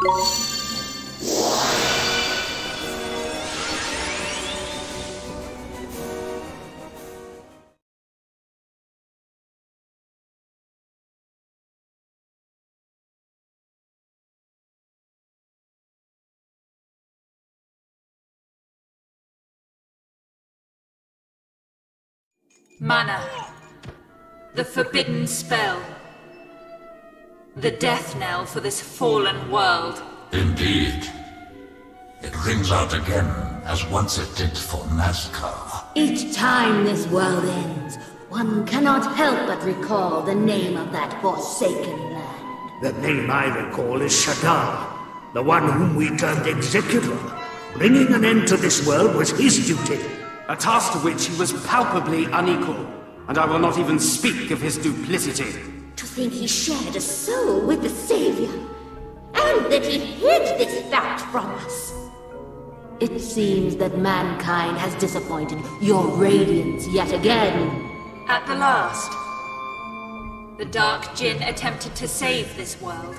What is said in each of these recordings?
Mana. The forbidden spell. The death knell for this fallen world. Indeed. It rings out again, as once it did for Nazca. Each time this world ends, one cannot help but recall the name of that forsaken land. The name I recall is Shadar, the one whom we turned executor. Bringing an end to this world was his duty. A task to which he was palpably unequal, and I will not even speak of his duplicity. To think he shared a soul with the Savior, and that he hid this fact from us. It seems that mankind has disappointed your radiance yet again. At the last, the Dark Jinn attempted to save this world.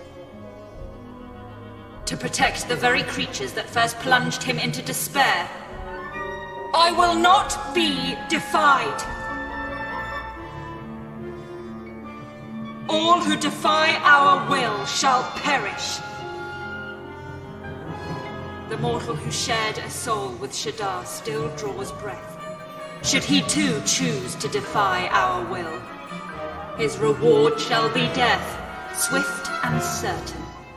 To protect the very creatures that first plunged him into despair. I will not be defied. All who defy our will shall perish. The mortal who shared a soul with Shadar still draws breath. Should he too choose to defy our will, his reward shall be death, swift and certain.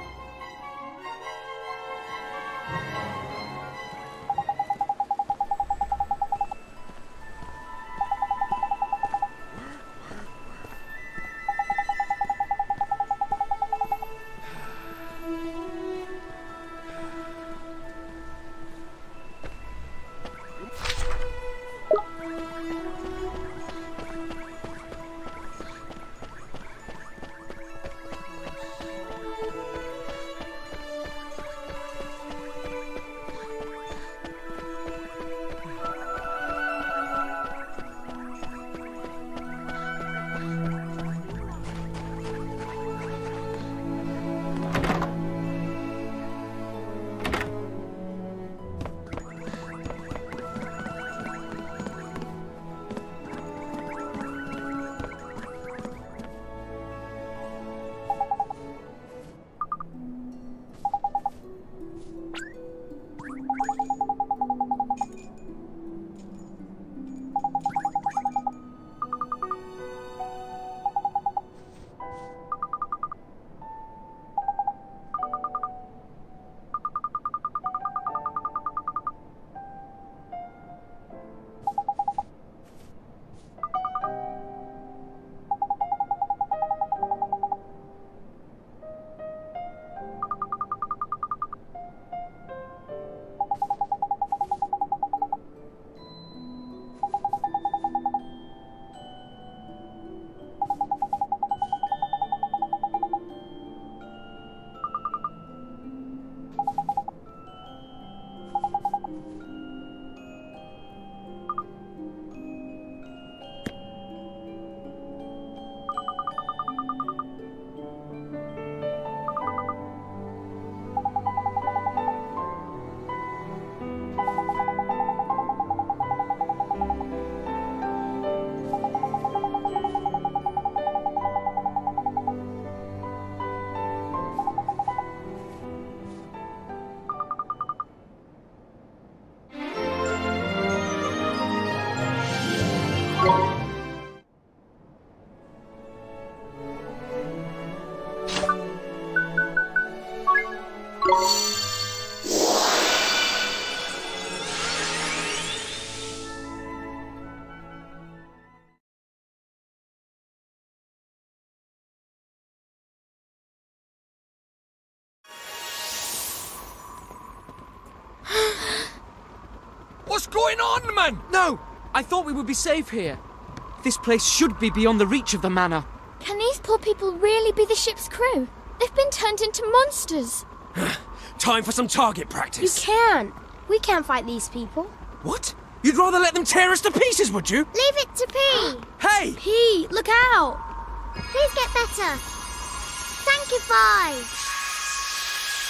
What's going on, man? No! I thought we would be safe here. This place should be beyond the reach of the manor. Can these poor people really be the ship's crew? They've been turned into monsters. Time for some target practice. You can't. We can't fight these people. What? You'd rather let them tear us to pieces, would you? Leave it to P. Hey! P, look out. Please get better. Thank you, 5.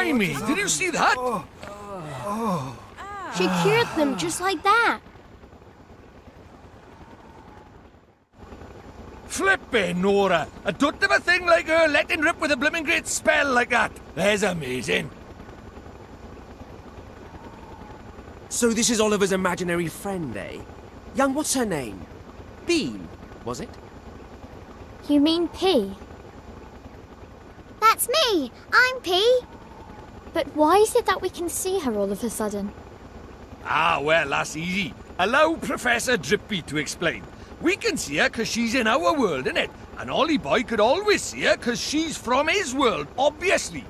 Blimey, did you see that? She cured them just like that. Flippin' Nora, I don't have a thing like her letting rip with a blooming great spell like that. That's amazing. So this is Oliver's imaginary friend, eh? Young, what's her name? Bean, was it? You mean P? That's me. I'm P. But why is it that we can see her all of a sudden? Ah, well, that's easy. Allow Professor Drippy to explain. We can see her because she's in our world, innit? And Ollie Boy could always see her because she's from his world, obviously.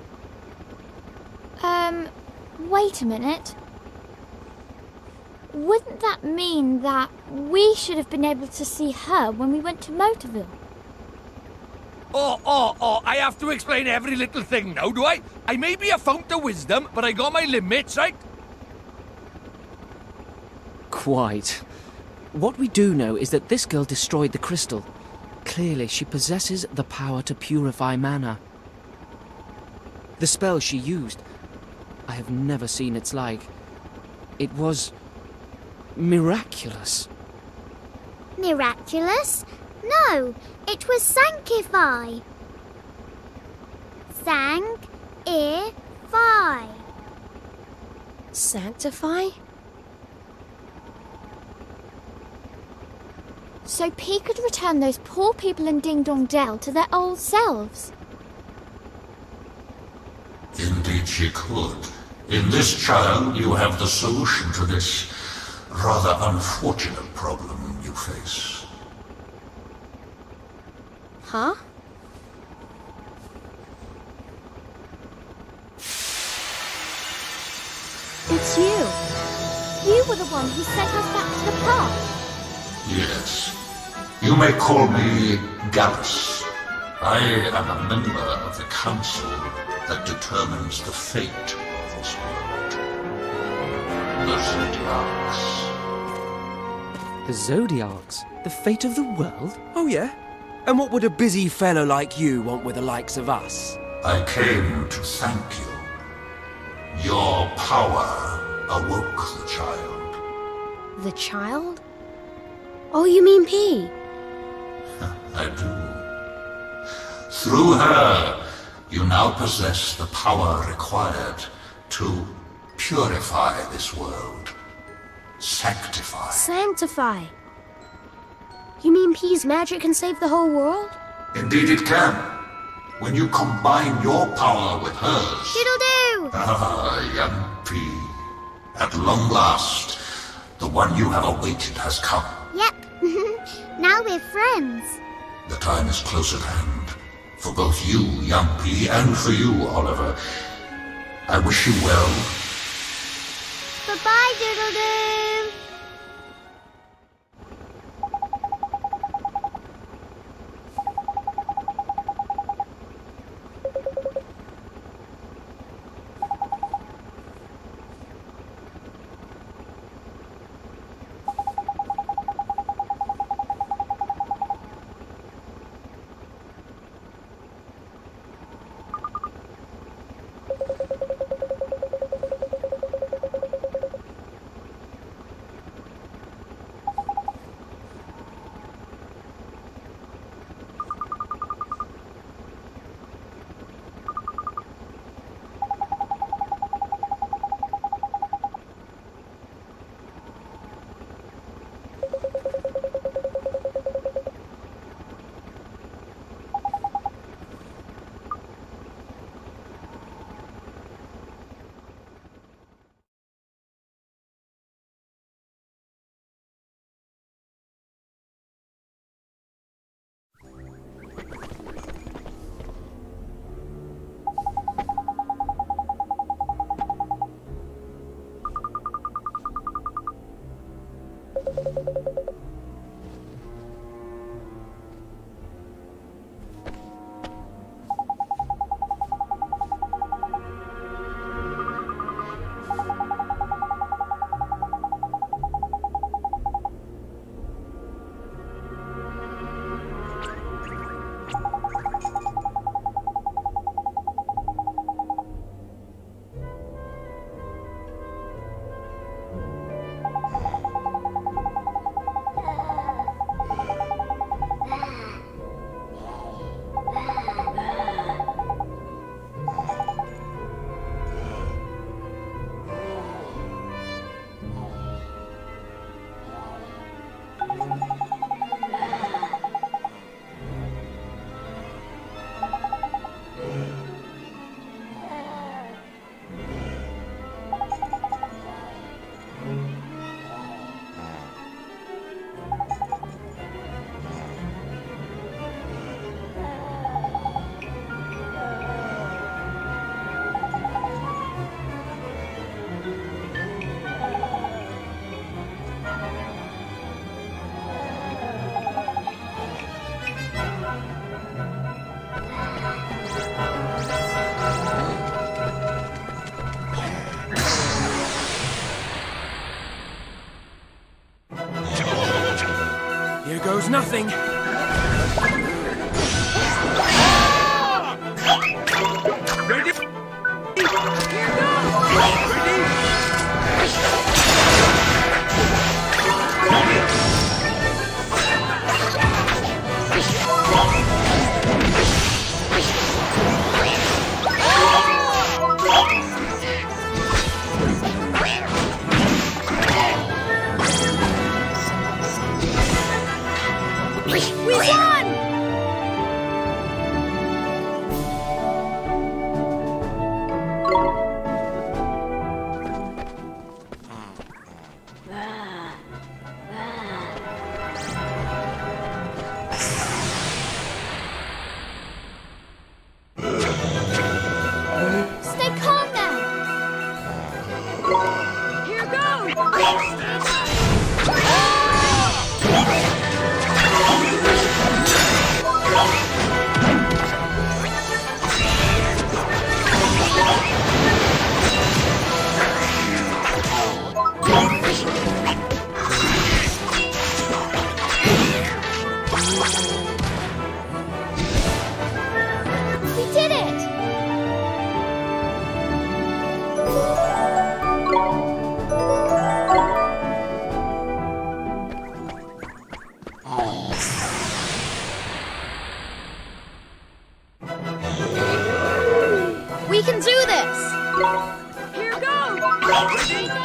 Wait a minute. Wouldn't that mean that we should have been able to see her when we went to Motorville? Oh, I have to explain every little thing now, do I? I may be a fount of wisdom, but I got my limits, right? Quite. What we do know is that this girl destroyed the crystal. Clearly, she possesses the power to purify mana. The spell she used, I have never seen its like. It was miraculous. Miraculous? No, it was sanctify. Sang-i-fi. Sanctify? So P could return those poor people in Ding Dong Dell to their old selves. Indeed she could. In this child, you have the solution to this rather unfortunate problem you face. Huh? It's you. You were the one who sent us back to the past. Yes. You may call me Gallus. I am a member of the council that determines the fate of this world. The Zodiacs. The Zodiacs? The fate of the world? Oh, yeah? And what would a busy fellow like you want with the likes of us? I came to thank you. Your power awoke the child. The child? Oh, you mean P? I do. Through her, you now possess the power required to purify this world. Sanctify. Sanctify. You mean P's magic can save the whole world? Indeed it can. When you combine your power with hers. Diddle-doo! Ah, young P. At long last, the one you have awaited has come. Yep. Now we're friends. The time is close at hand. For both you, young P, and for you, Oliver. I wish you well. Bye-bye, Doodle-doo! goes nothing. Ready? Here goes! We won! Stay calm now! Here goes! We did it! We can do this! Here goes!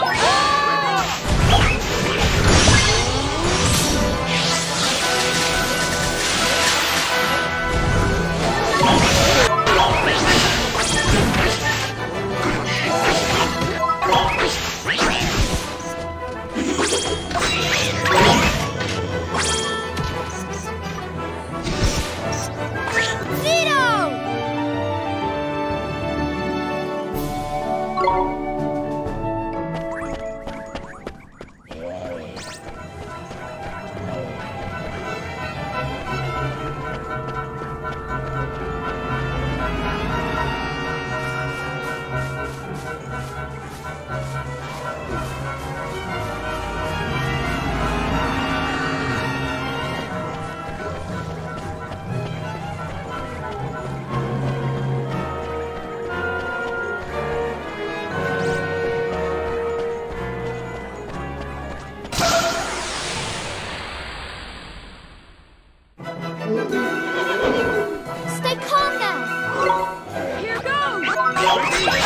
Vito! Stay calm now! Here goes!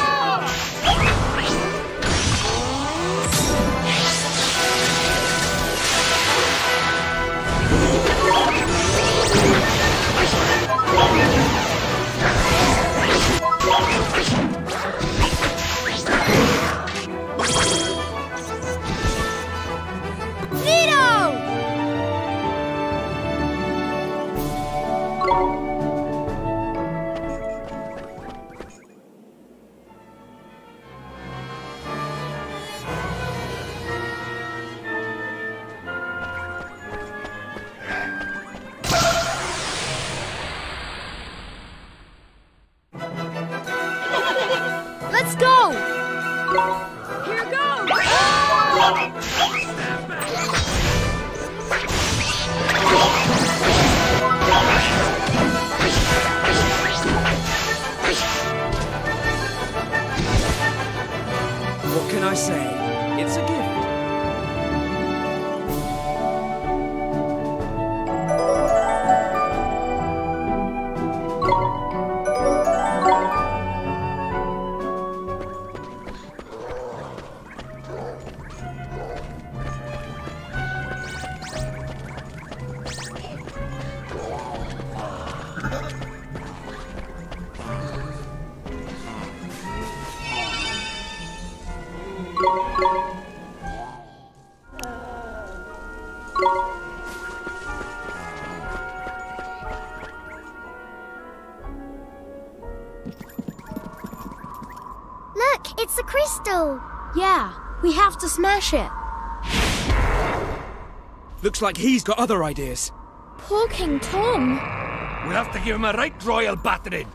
Vito! Let's go! Here goes! What can I say? It's a gift. Look, it's a crystal. Yeah, we have to smash it. Looks like he's got other ideas. Poor King Tom. We'll have to give him a right royal battering.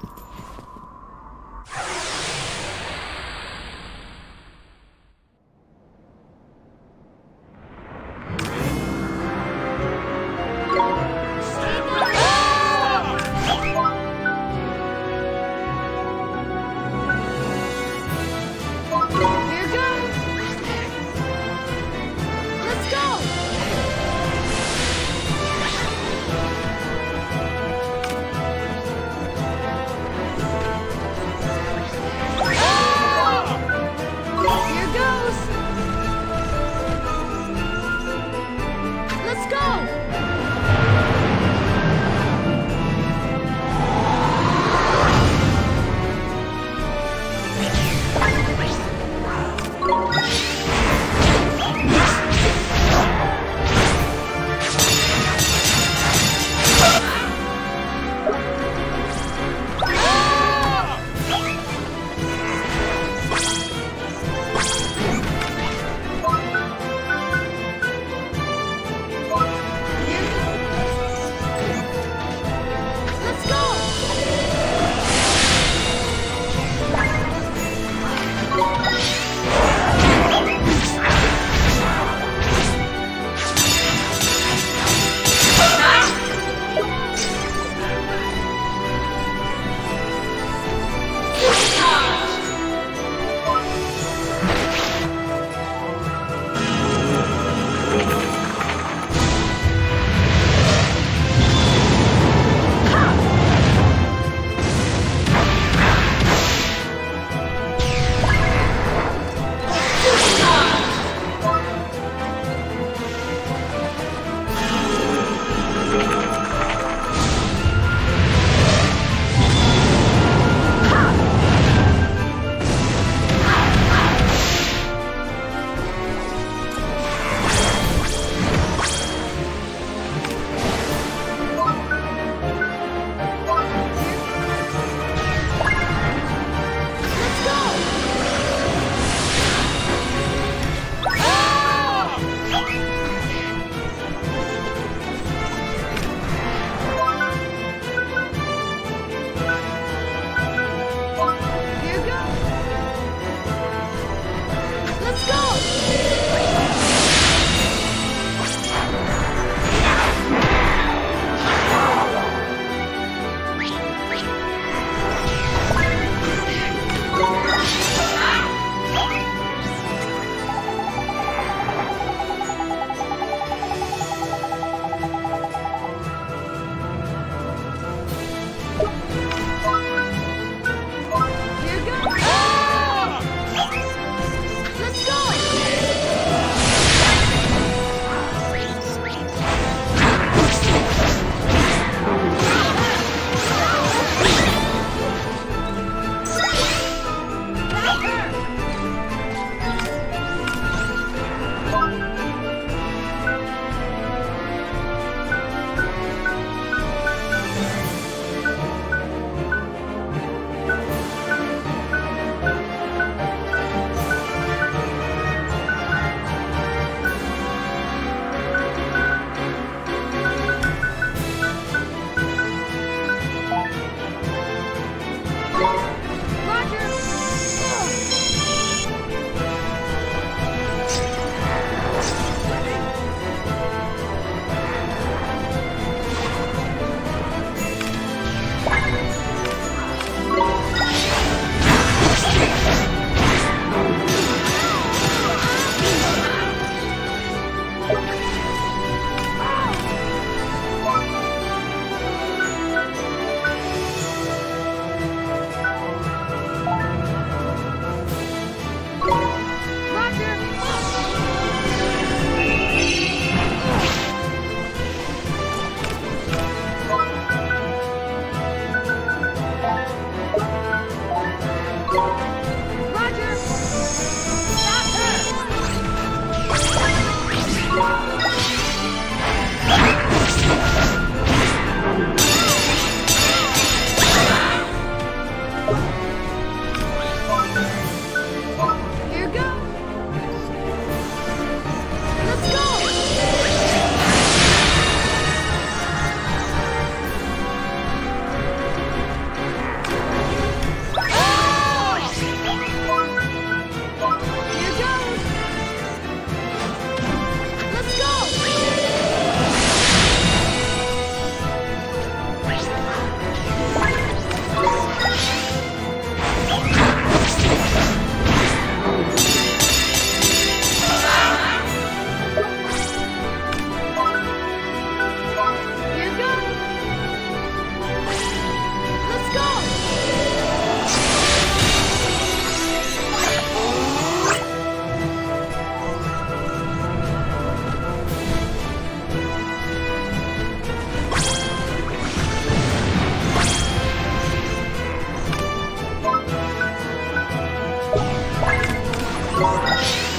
Kuni!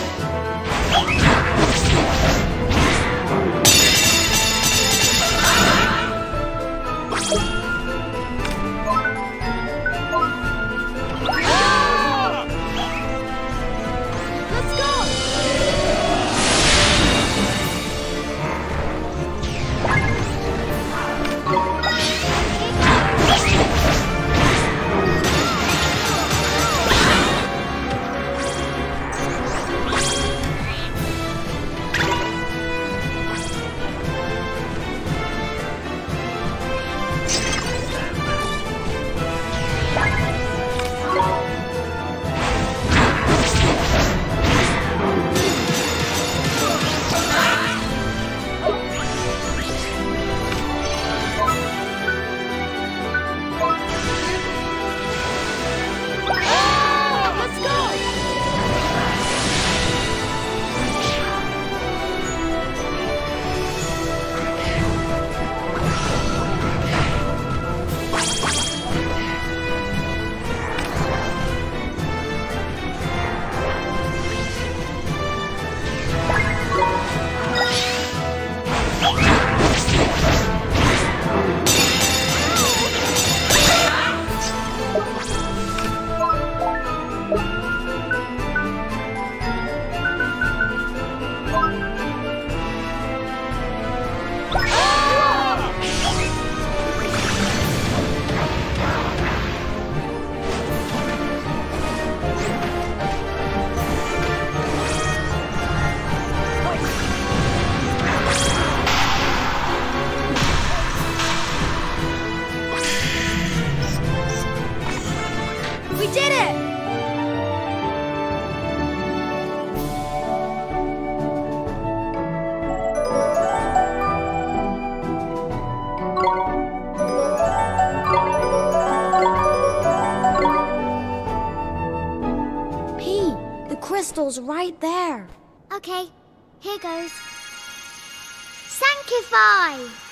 crystal's right there. Okay, here goes. Sanctify!